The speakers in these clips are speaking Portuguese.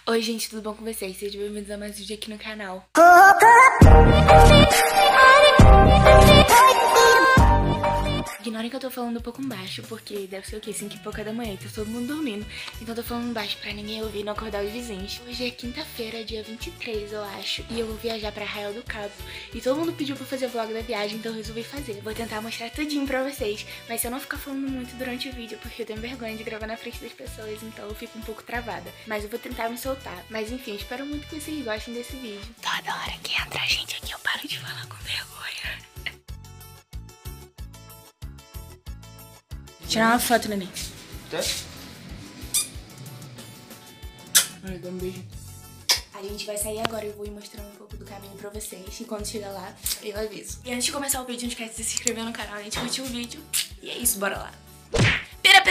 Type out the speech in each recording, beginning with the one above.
Oi gente, tudo bom com vocês? Sejam bem-vindos a mais um vídeo aqui no canal. Ignorem que eu tô falando um pouco baixo, porque deve ser o quê? 5 e pouca da manhã, então todo mundo dormindo. Então eu tô falando baixo pra ninguém ouvir e não acordar os vizinhos. Hoje é quinta-feira, dia 23, eu acho, e eu vou viajar pra Arraial do Cabo. E todo mundo pediu pra fazer vlog da viagem, então eu resolvi fazer. Vou tentar mostrar tudinho pra vocês, mas se eu não ficar falando muito durante o vídeo, porque eu tenho vergonha de gravar na frente das pessoas, então eu fico um pouco travada. Mas eu vou tentar me soltar. Mas enfim, espero muito que vocês gostem desse vídeo. Toda hora que entra gente aqui, eu paro de falar com vergonha. Tirar uma foto, neném. Tá? Ai, dá um beijo. A gente vai sair agora, eu vou ir mostrando um pouco do caminho pra vocês. E quando chegar lá, eu aviso. E antes de começar o vídeo, não esquece de se inscrever no canal, a gente curtiu o vídeo. E é isso, bora lá. Pera.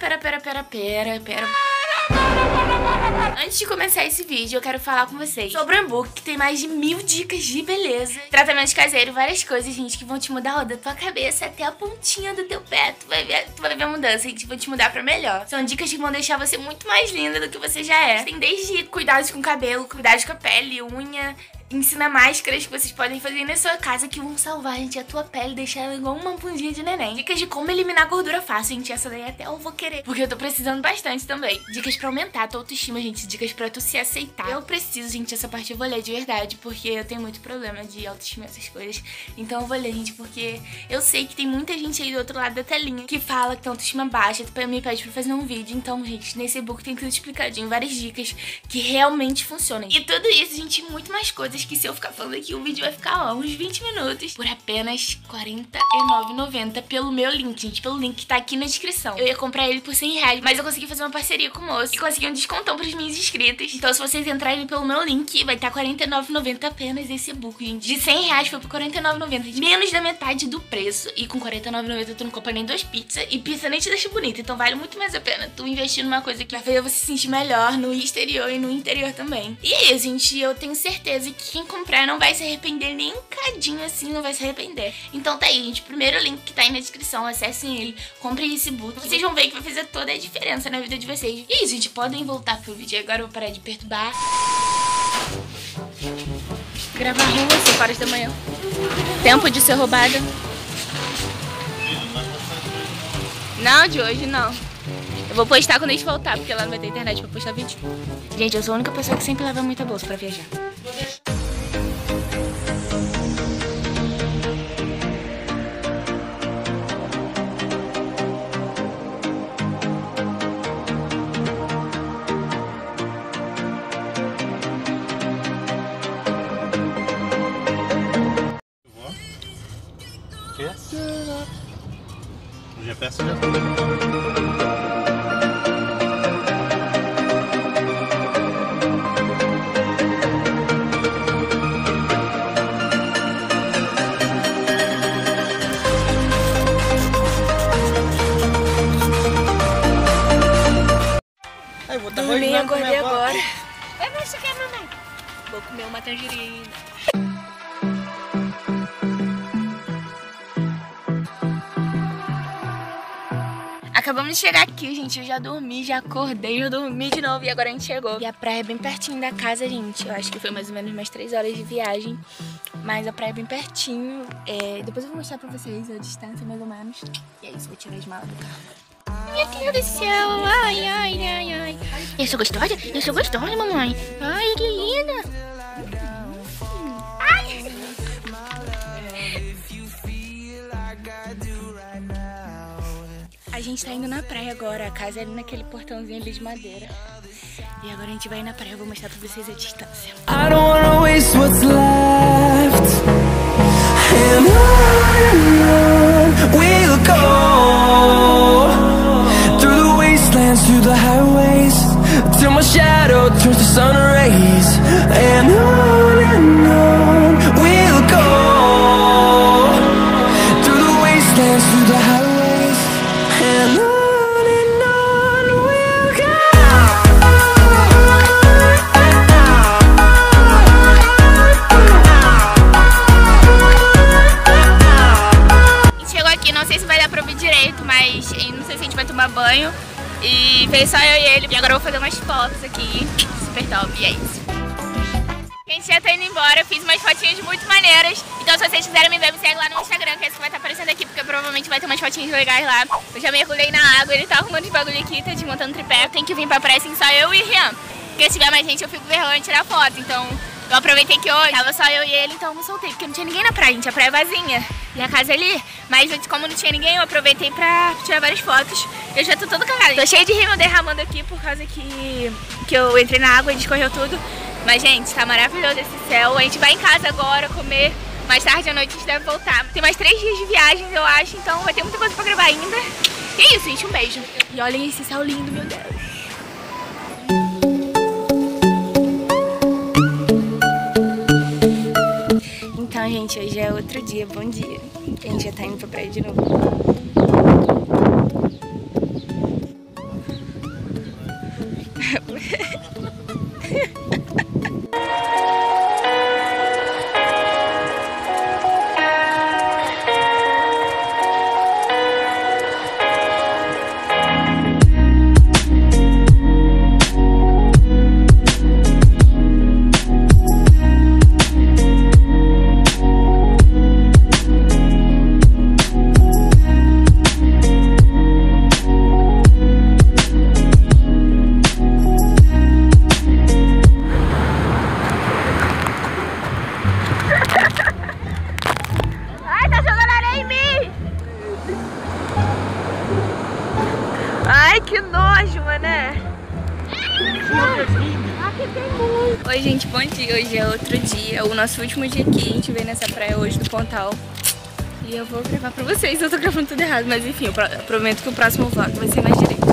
Antes de começar esse vídeo, eu quero falar com vocês sobre um e-book que tem mais de 1000 dicas de beleza, tratamento caseiro, várias coisas, gente, que vão te mudar da tua cabeça até a pontinha do teu pé. Tu vai ver a mudança, gente, vão te mudar pra melhor. São dicas que vão deixar você muito mais linda do que você já é. Tem desde cuidados com o cabelo, cuidados com a pele, unha, ensina máscaras que vocês podem fazer na sua casa que vão salvar, gente, a tua pele, deixar ela igual uma bundinha de neném. Dicas de como eliminar gordura fácil, gente, essa daí até eu vou querer, porque eu tô precisando bastante também. Dicas pra aumentar a tua autoestima, gente, dicas pra tu se aceitar. Eu preciso, gente, essa parte eu vou ler de verdade, porque eu tenho muito problema de autoestima, essas coisas. Então eu vou ler, gente, porque eu sei que tem muita gente aí do outro lado da telinha que fala que tem autoestima baixa, me pede pra fazer um vídeo. Então, gente, nesse e-book tem tudo explicadinho, várias dicas que realmente funcionam. E tudo isso, gente, e muito mais coisas que se eu ficar falando aqui, o vídeo vai ficar, ó, uns 20 minutos por apenas R$ 49,90 pelo meu link, gente, pelo link que tá aqui na descrição. Eu ia comprar ele por R$100, mas eu consegui fazer uma parceria com o moço e consegui um descontão pros meus inscritos. Então, se vocês entrarem pelo meu link, vai estar R$ 49,90 apenas esse e-book, gente. De R$100 foi por R$ 49,90, menos da metade do preço. E com R$ 49,90 tu não compra nem 2 pizzas, e pizza nem te deixa bonita. Então vale muito mais a pena tu investir numa coisa que vai fazer você se sentir melhor no exterior e no interior também. E é isso, gente, eu tenho certeza que quem comprar não vai se arrepender, nem um cadinho assim, não vai se arrepender. Então tá aí, gente, primeiro link que tá aí na descrição, acessem ele, comprem esse e-book. Vocês vão ver que vai fazer toda a diferença na vida de vocês. E isso, gente, podem voltar pro vídeo. Agora eu vou parar de perturbar. Gravar rua, 5 horas da manhã. Tempo de ser roubada. Não, de hoje não. Eu vou postar quando a gente voltar, porque lá não vai ter internet pra postar vídeo. Gente, eu sou a única pessoa que sempre leva muita bolsa pra viajar. O quê? O GPS já foi. Dormi, acordei agora. Vai ver se quer, mamãe. Vou comer uma tangerina. Acabamos de chegar aqui, gente. Eu já dormi, já acordei, já dormi de novo. E agora a gente chegou. E a praia é bem pertinho da casa, gente. Eu acho que foi mais ou menos umas 3 horas de viagem. Mas a praia é bem pertinho. Depois eu vou mostrar pra vocês a distância, mais ou menos. E é isso, vou tirar as malas do carro. Meu Deus do céu. Ai. Eu sou gostosa? Eu sou gostosa, mamãe. Ai, que linda. Ai. A gente tá indo na praia agora. A casa é ali naquele portãozinho ali de madeira. E agora a gente vai na praia. Eu vou mostrar pra vocês a distância. I don't wanna waste what's left. And on we'll go. Through the wastelands, through the highways, till my shadow turns to sun rays. And on we'll go. Through the wastelands, through the highways, and on we'll go. Chegou aqui, não sei se vai dar pra ouvir direito, mas não sei se a gente vai tomar banho. E veio só eu e ele. E agora eu vou fazer umas fotos aqui. Super top, e é isso. A gente já tá indo embora, eu fiz umas fotinhas muito maneiras. Então se vocês quiserem me ver, me segue lá no Instagram, que é esse que vai estar aparecendo aqui, porque provavelmente vai ter umas fotinhas legais lá. Eu já mergulhei na água, ele tá arrumando os bagulho aqui, tá desmontando tripé. Tem que vir pra praia assim, só eu e Rian. Porque se tiver mais gente eu fico vergonha de tirar foto, então eu aproveitei que hoje tava só eu e ele, então eu me soltei, porque não tinha ninguém na praia, gente, a praia é vazia. E a casa ali, mas como não tinha ninguém, eu aproveitei pra tirar várias fotos. Eu já tô toda cagada. Tô cheia de rímel derramando aqui por causa que eu entrei na água e escorreu tudo. Mas, gente, tá maravilhoso esse céu. A gente vai em casa agora comer. Mais tarde à noite a gente deve voltar. Tem mais 3 dias de viagem, eu acho, então vai ter muita coisa pra gravar ainda. E é isso, gente, um beijo. E olhem esse céu lindo, meu Deus. Então, gente, hoje é outro dia, bom dia. A gente já tá indo pra praia de novo. Ai, que nojo, mané. Oi, gente, bom dia. Hoje é outro dia, o nosso último dia aqui. A gente veio nessa praia hoje do Pontal. E eu vou gravar pra vocês. Eu tô gravando tudo errado, mas enfim, eu prometo que o próximo vlog vai ser mais direito.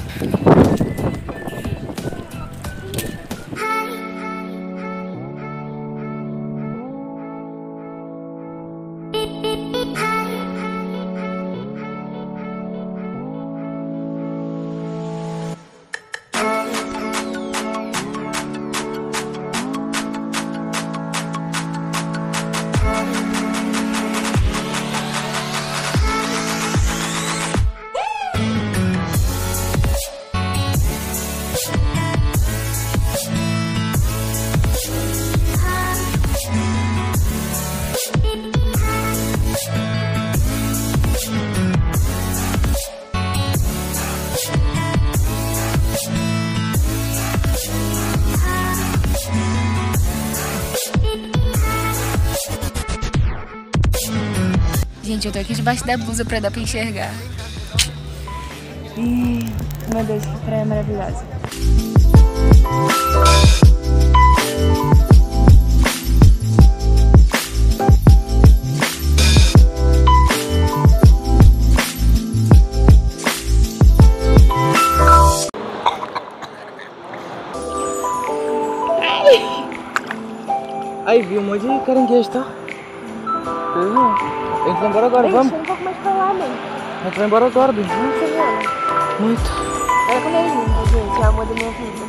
Gente, eu tô aqui debaixo da blusa pra dar pra enxergar. Meu Deus, que praia maravilhosa. Aí, vi um monte de caranguejo, tá? A gente vai embora agora, vamos? Um pouco mais pra lá, bem. A gente vai embora agora, bem. Muito. Olha como é lindo, gente. É o amor da minha vida.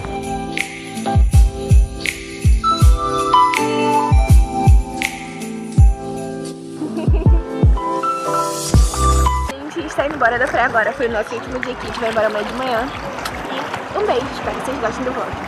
A gente está indo embora da praia agora. Foi o nosso último dia aqui. A gente vai embora amanhã de manhã. E um beijo. Espero que vocês gostem do vlog.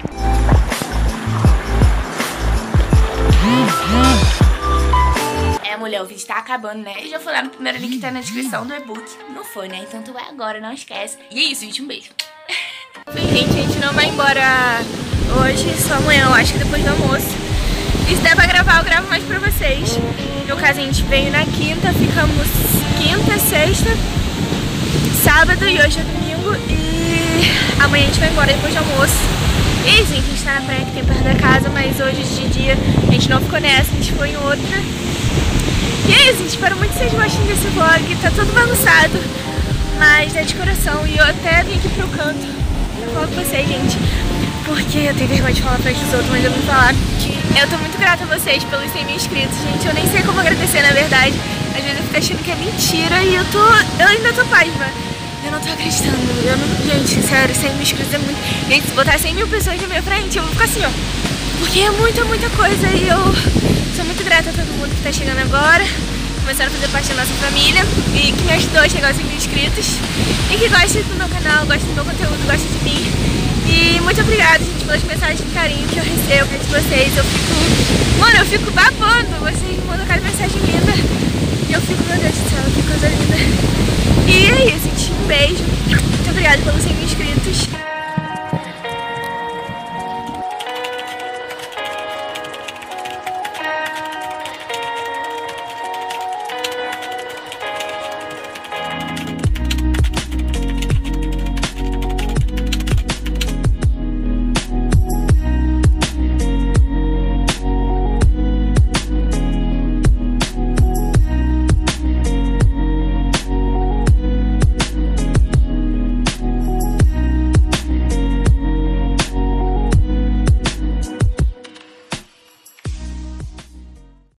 Mulher, o vídeo tá acabando, né? Eu já fui lá no primeiro link que tá na descrição do e-book. Não foi, né? Então tu vai agora, não esquece. E é isso, gente. Um beijo. Gente, a gente não vai embora hoje, só amanhã, eu acho que depois do almoço. E se der pra gravar, eu gravo mais pra vocês. No caso, a gente veio na quinta, ficamos quinta, sexta, sábado e hoje é domingo. E amanhã a gente vai embora depois do almoço. E gente, a gente tá na praia que tem perto da casa, mas hoje de dia a gente não ficou nessa, a gente foi em outra. E é isso, gente, espero muito que vocês gostem desse vlog. Tá todo bagunçado, mas é de coração. E eu até vim aqui pro canto pra falar com vocês, gente, porque eu tenho vergonha de falar pra dos outros, mas eu vou falar. Eu tô muito grata a vocês pelos 100 mil inscritos, gente. Eu nem sei como agradecer, na verdade. Às vezes eu fico achando que é mentira e eu ainda tô pasma. Eu não tô acreditando. Gente, sério, 100 mil inscritos é muito. Gente, se botar 100 mil pessoas na minha frente, eu vou ficar assim, ó. Porque é muita coisa e eu sou muito grata a todo mundo que tá chegando agora. começaram a fazer parte da nossa família e que me ajudou a chegar aos 1.000 inscritos e que gosta do meu canal, gosta do meu conteúdo, gosta de mim. E muito obrigada, gente, pelas mensagens de carinho que eu recebo de vocês. Eu fico babando. Vocês me mandam cada mensagem linda e eu fico, meu Deus do céu, que coisa linda. E é isso, gente. Um beijo. Muito obrigada pelos 100.000 inscritos.